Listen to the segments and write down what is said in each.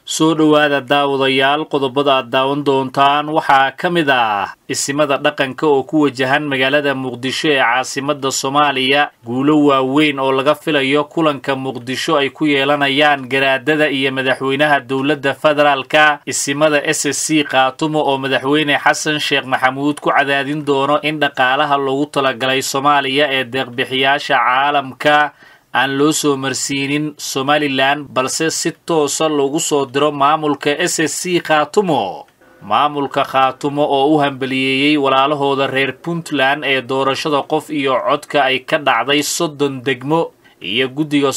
soo dhawaada daawadayaal qodobada aad daawan doontaan waxaa ka mid ah isimada dhaqanka oo ku wajahan magaalada Muqdisho ee caasimadda Soomaaliya guulo waaweyn oo laga filayo kulanka Muqdisho ay ku yeelanayaan garaadada iyo madaxweynaha dawladda federaalka isimada SSC Qaatumo oo madaxweyne Xasan Sheekh Maxamuud ku cadaadin doono in dhaqaalaha loogu talagalay Soomaaliya ee deeq-bixiyaasha caalamka aan loo soo marsiinin Somaliland balse si toos ah loogu soo diro maamulka SSC Qaatumo maamulka Qaatumo oo u hambaliyay walaalahooda reer Puntland ee doorashada qof iyo codka ay ka dhacday 30 degmo iyo guddiga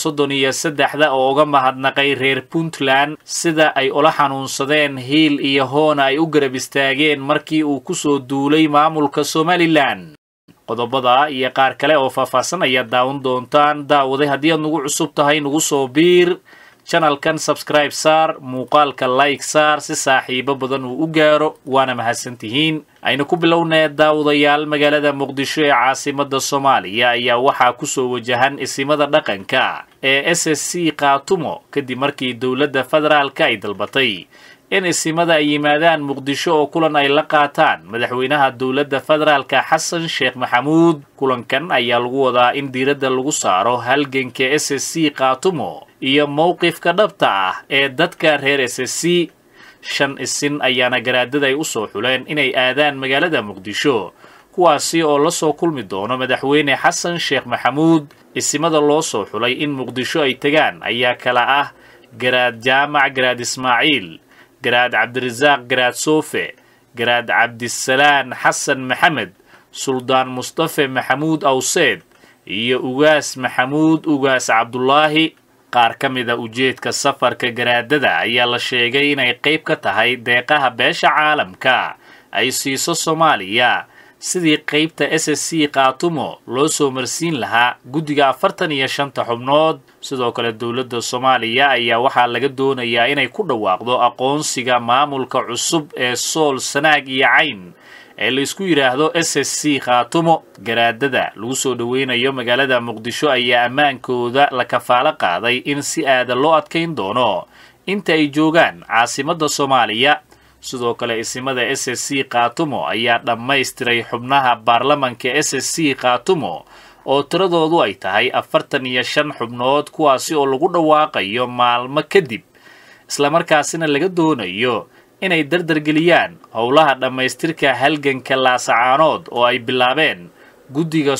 33 oo uga mahadnaqay reer Puntland sida ay ula xanuunsadeen hiil iyo hoona ay u garab istaageen markii uu ku soo duulay maamulka Somaliland qodobada iyo qaar kale oo faahfaahsan ayaa daawan doontaan daawaday haddii aad nagu cusub tahay nagu soo biir channelkan subscribe saar muuqaalka like saar si saaxiibo badan uu u gaaro waana mahadsantihiin aynu ku bilownaa daawadayaal magaalada Muqdisho ee caasimadda Soomaaliya ayaa waxaa ku soo wajahan isimada dhaqanka ee SSC Qaatumo kadib markii dawladda federaalka ay dalbatay in isimada ay yimaadaan Muqdisho oo kulan ay la qaataan madaxweynaha dawladda federaalka Xasan Sheekh Maxamuud kulankan ayaa lagu wadaa in diiradda lagu saaro halganka SSC Qaatumo iyo mowqifka dhabta ah ee dadka reer SSC shan isin ayaana garaadada ay u soo xuleen inay aadaan magaalada Muqdisho kuwaasi oo la soo kulmi doono madaxweyne Xasan Sheekh Maxamuud isimada loo soo xulay in Muqdisho ay tagaan ayaa kala ah garaad Jaamac garaad Ismaaciil garaad Cabdirasaaq garaad Soofe garaad Cabdisalaan Xasan Maxamed Suldaan Mustafa Maxamuud Awseed iyo ugaas Maxamuud ugaas Cabdullaahi qaar ka mid ah ujeedka safarka garaadada ayaa la sheegay inay qayb ka tahay deeqaha beesha caalamka ay siiso Soomaaliya sidii qaybta SSC Qaatumo loo soo marsiin lahaa guddiga 45 xubnood sidoo kale dawladda Soomaaliya ayaa waxaa laga doonayaa inay ku dhawaaqdo aqoonsiga maamulka cusub ee Sool Sanaag iyo Cayn ee la isku yiraahdo SSC Qaatumo garaadada lagu soo dhaweynayo magaalada Muqdisho ayaa ammaankooda la kafaalo qaaday in si aad loo adkeyn doono inta ay joogaan caasimadda Soomaaliya sidoo kale isimada SSC Qaatumo ayaa dhammaystiray xubnaha baarlamaanka SSC Qaatumo oo tiradoodu ay tahay 45 xubnood kuwaasi oo lagu dhawaaqayo maalmo kadib isla markaasina laga doonayo inay dardargeliyaan howlaha dhammaystirka halganka laasacaanood oo ay bilaabeen guddiga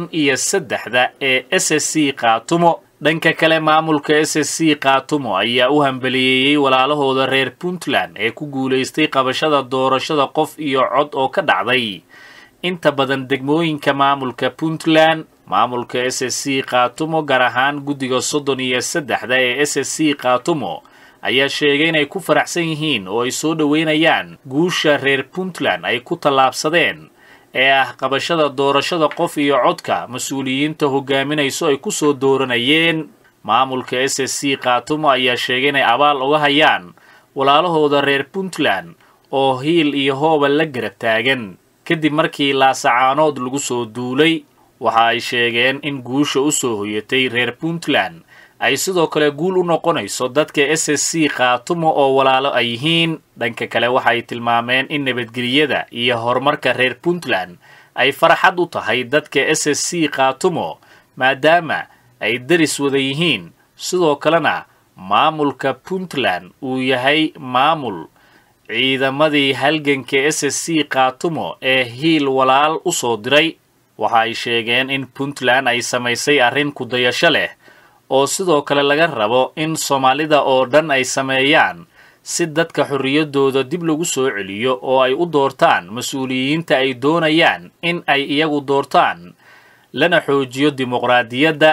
33 ee SSC Qaatumo dhanka kale maamulka SSC Qaatumo ayaa u hambaliyay walaalahooda reer Puntland ee ku guuleystay qabashada doorashada qof iyo cod oo ka dhacday inta badan degmooyinka maamulka Puntland maamulka SSC Qaatumo gaar ahaan guddiga 33 ee SSC Qaatumo ayaa sheegay inay ku faraxsan yihiin oo ay soo dhaweynayaan guusha reer Puntland ay ku tallaabsadeen ee ah qabashada doorashada qof iyo codka mas'uuliyiinta hogaaminayso ay ku soo dooranayeen maamulka SSC Qaatumo ayaa sheegay inay abaal uga hayaan walaalahooda reer Puntland oo hiil iyo hooba la garab taagan kadib markii laasacaanood lagu soo duulay waxa ay sheegeen in guusha u soo hoyatay reer Puntland ay sidoo kale guul u noqonayso dadka SSC Qaatumo oo walaalo ay yihiin dhanka kale waxay tilmaameen in nabadgelyada iyo horumarka reer Puntland ay farxad u tahay dadka SSC Qaatumo maadaama ay daris wada yihiin sidoo kalena maamulka Puntland uu yahay maamul ciidamadii halganka SSC Qaatumo ee hiil walaal u soo diray waxa ay sheegeen in Puntland ay samaysay arrin ku dayasho leh oo sidoo kale laga rabo in Soomaalida oo dhan ay sameeyaan si dadka xorriyadooda dib lagu soo celiyo oo ay u doortaan mas'uuliyiinta ay doonayaan in ay iyagu doortaan lana xoojiyo dimuqraadiyadda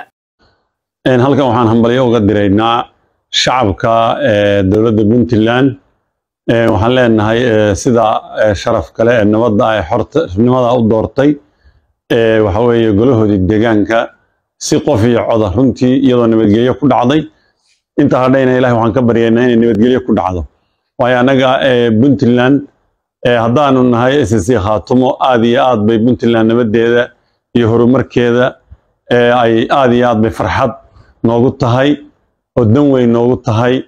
halkan waxaan hambaliyo uga diraynaa shacabka dawladda Puntland waxaan leenahay sida sharaf kale ee nabadda ay xornimada u doortay waxa weeye golahoodii deegaanka si qof iyo cod runtii iyadoo nabadgelyo ku dhacday inta hadhayna ilaahay waxaan ka baryaynaa inay nabadgelyo ku dhacdo waayo anaga Puntland haddaanu nahay SSC Qaatumo aad iyo aad bay Puntland nabadeeda iyo horumarkeeda ay aad iyo aad bay farxad noogu tahay oo dan weyn noogu tahay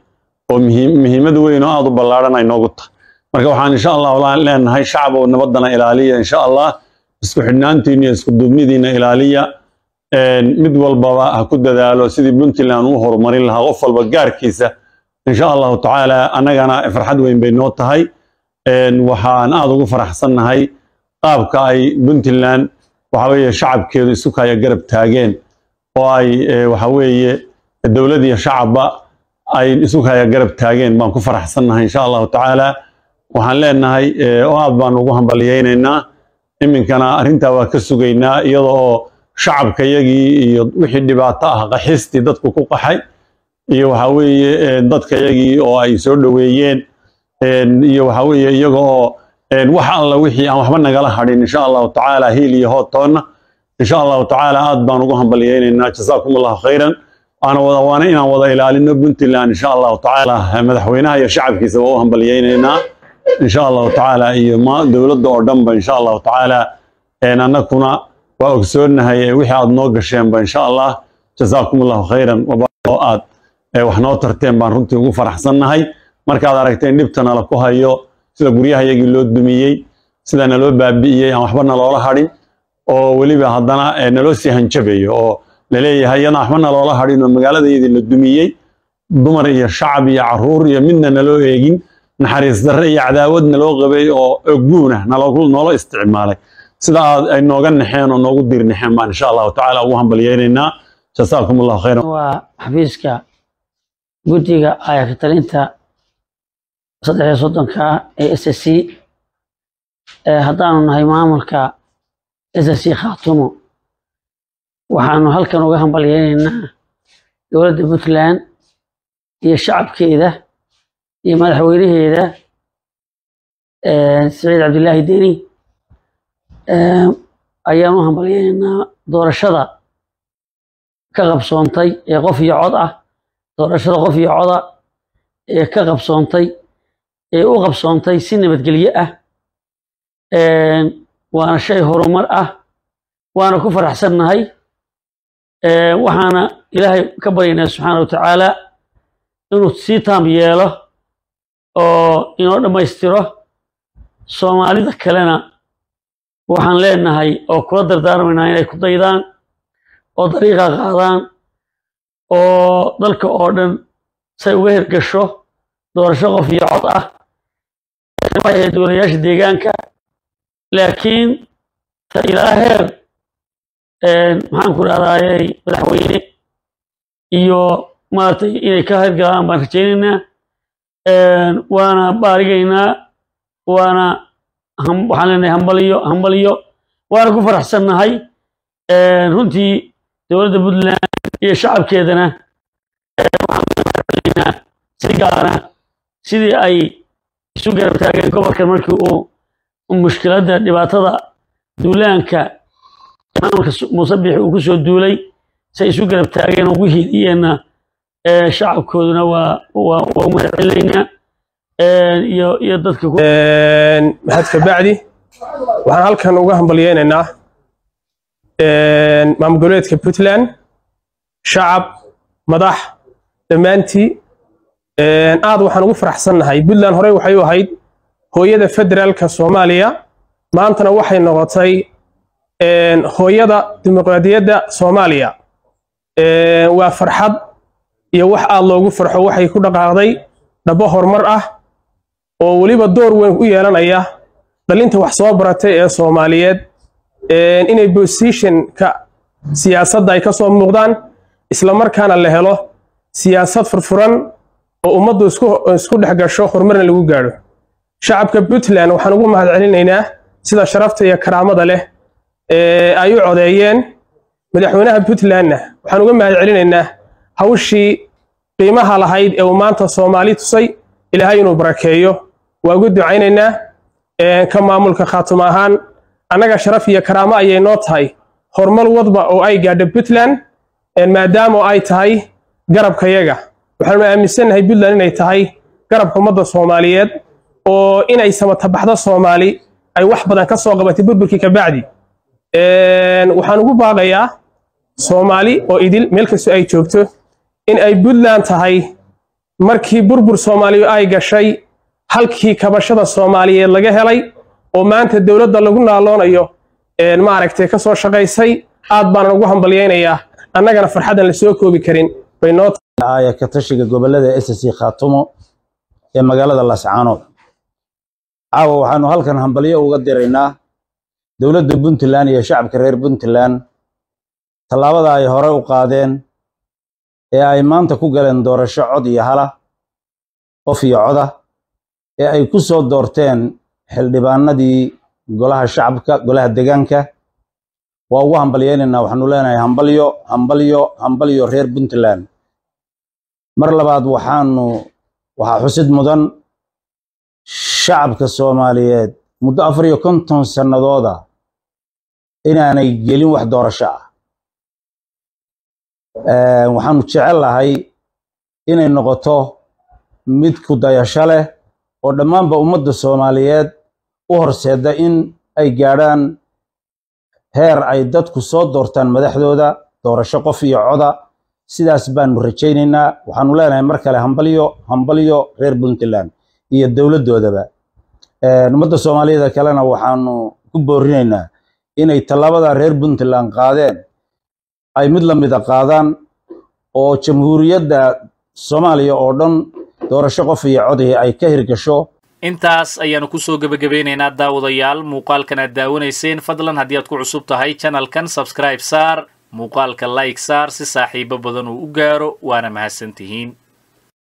ومهمة وين أضرب بلارنا ينقطة مركب إن شاء الله والله لأن هاي شعب ونبضنا إلالية إن شاء الله اسكو حنانتين اسكو دوبنيدينا إلالية mid walbaba ha ku dadaalo sidii Puntland uu horumarin lahaa qof walba gaarkiisa insha Allah taala anagana farxad weyn bay noo tahay waxaan aad ugu faraxsanahay qaabka ay Puntland waxa weeye shacabkeedu isu kaya garab taageen oo ay waxa weeye dawladda iyo shacabba ay isu kaya garab taageen baan ku faraxsanahay insha Allah taala waxaan leenahay oo aad baan ugu hambalyeeynaa iminkana arinta waa ka sugaynaa iyadoo shacabka yagii iyo wixii dhibaato ah qaxistii dadku ku qaxay iyo waxa weeye dadka yagii oo ay soo dhaweeyeen iyo waxa weeye iyaga oo wax alla wixii aan waxba nagala hadhin insha Allah taala hiil iyo hootoona insha Allah taala aad baan ugu hambalyeeynaa jazaakumullahu khayran ana waana inaan wada ilaalino Puntland insha Allah taala madaxweynaha iyo shacabkiisa waa u hambalyeeynaa insha Allah taala iyo ma dawladda oo dhanba insha Allah taala anakuna وأكسرناها وحد نوقع شيء إن شاء الله جزاكم الله خيرا وبعض وحنا ترتين بنرتي وفرح حسنا هاي مركز درجتين نبتنا لقوها يو سلا بريها يجي لود دمية سلا نلو بابية أو حبنا الله هاري أو ولي بهذانا نلو سيهنشبيه أو للي هاي أنا حبنا الله هاري من مقالة يدي لود دمية دمر يا شعب يا عرور يا منا نلو يجين نحرس ذرية عداود نلو غبي أو أجونه نلو كل نلو استعماله سida ay nooga naxeen oo noogu dirnaxeen ma insha Allah taala ugu hambalyeynayna jazaakum Allah khayran waa xafiiska guddiga ay ka talinta 330ka ee SSC hadaan nahay maamulka SSC Khaatumo waxaanu halkan uga hambalyeynayna dawladda Puntland iyo shacabkeeda iyo madaxweynaheeda Saciid Cabdullaahi Deni ayaanu hambalyeynaa doorashada ka qabsoontay ee qof iyo cod ah doorashada qof iyo cod ah ee ka qabsoontay ee u qabsoontay si nabadgelyo ah waana shay horumar ah waana ku faraxsanahay waxaana ilaahay ka baryaynaa subxaanahu wa tacaala inuu sii taam yeelo oo inoo dhammaystiro soomaalida kalena waxaan leenahay oo kula dardaarmaynaa inay ku daydaan oo dariiqa qaadaan oo dalka oo dhan say uga hirgasho doorasho qof iyo cod ah waxay dowlayaasha deegaanka laakiin ta ilaa heer maxaan ku raadayay madaxweyne iyo maartay inay ka hirgalaan baan rajaynaynaa waana baarigaynaa waana waxaan leenahay hambaliyo waana ku faraxsanahay runtii dowladda Puntland iyo shacabkeedana waxaan si gaara sidii ay isu garab taageen gobolkan markii uu mushkiladda dhibaatada duulaanka maamulka Muuse Biixi uu ku soo duulay say isu garab taageen ugu hiiliyeenna shacabkooduna waa mahadcelinaynaa iyo dadka maxad ka bacdi waxaan halkan uga hambalyeynaa maamul goboleedka Puntland shacab madax dhammaantii aad waxaan ugu faraxsanahay Puntland hore waxay u ahayd hooyada federaalka Soomaaliya maantana waxay noqotay hooyada dimuqraadiyadda Soomaaliya waa farxad iyo wax aad loogu farxo waxay ku dhaqaaqday dhabo horumar ah oo waliba door weyn u yeelanaya dhalinta wax soo baratay ee Soomaaliyeed inay position ka siyaasadda ay ka soo muuqdaan isla markaana la helo siyaasad furfuran oo ummaddu isku dhex gasho horumarna lagu gaaro shacabka Puntland waxaan ugu mahadcelinaynaa sida sharafta iyo karaamada leh ay u codeeyeen madaxweynaha Puntlandna waxaan uga mahadcelinaynaa hawshii qiimaha lahayd ee maanta Soomaali tusay ilaahay inuu barakeeyo waa ugu ducaynaynaa ka maamulka Khaatumo ahaan annaga sharaf iyo karaamo ayay noo tahay horumar wadba oo ay gaadho Puntland maadaama ay tahay garabkayaga waxaanu aaminsanahay Puntland inay tahay garabka ummadda Soomaaliyeed oo inay samatabaxdo Soomaali ay wax badan ka soo qabatay burburkii ka bacdi waxaan ugu baaqayaa Soomaali oo idil meel kasta ay joogto in ay Puntland tahay markii burbur Soomaaliya ay gashay halkii kabashada Soomaaliyeed laga helay oo maanta dawladda lagu naaloonayo ma aragtay ka soo shaqaysay aad baan ugu hambalyeynaya annagana farxadan la soo koobi karin baynood ay ka tashiga gobolada SSC Khaatumo ee magaalada Lascaanood caawa waxaanu halkan hambalyo uga diraynaa dawladda Puntland iyo shacabka reer Puntland talaabada ay hore u qaadeen ee ay maanta ku galeen doorasho cod iyo hala qof iyo coda ee ay ku soo doorteen xildhibaanadii golaha shacabka golaha deegaanka waa ugu hambalyeynayna waxaanu leenahay hambalyo reer Puntland mar labaad waxa xusid mudan shacabka Soomaaliyeed muddo 54 sanadooda inaanay gelin wax doorasho ah waxaanu jecelahay inay noqoto mid ku dayasho leh oo dhammaanba ummadda Soomaaliyeed u horseeda in ay gaadhaan heer ay dadku soo doortaan madaxdooda doorasho qof iyo coda sidaas baanu rajaynaynaa waxaanu leenahay mar kale hambalyo reer Puntland iyo dawladoodaba ummadda Soomaaliyeed kalena waxaanu ku boorinaynaa inay talaabada reer Puntland qaadeen ay mid la mid ah qaadaan oo jamhuuriyadda Soomaaliya oo dhan doorasho qof iyo cod ay ka hirgasho intaas ayaanu ku soo gabagabeynaynaa daawadayaal muuqaalkan aad daawanayseen fadlan haddii aad ku cusub tahay channelkan subscribe saar muuqaalka like saar si saaxiibo badan uu u gaaro waana mahadsantihiin